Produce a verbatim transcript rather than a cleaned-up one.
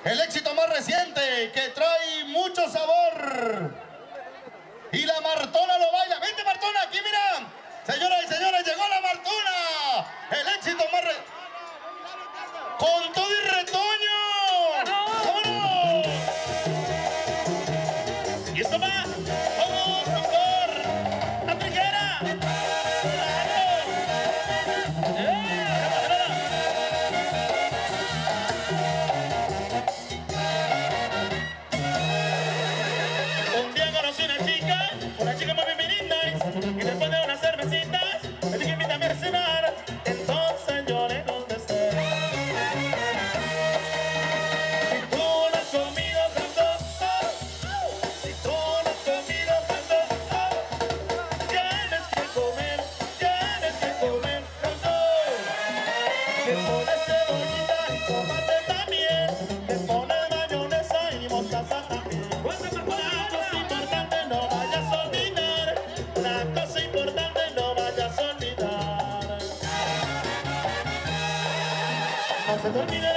El éxito más reciente que trae mucho sabor. Y la Martona lo baila. ¡Vente, Martona! ¡Aquí, mira! Señoras y señores, llegó la Martona. El éxito más reciente. ¡Con todo y retoño! ¡Vámonos! Y esto va. ¡Vamos, doctor! ¡La tijera! Un día conocí una chica, una chica muy bien linda, y después de unas cervecitas me dije invítame a cenar. Entonces yo le contesté: si tú no has comido tanto, si tú no has comido tanto, tienes que comer, tienes que comer tanto. Que pones cebollita y tomate también, que pones mayonesa y mostaza también. No se te olvide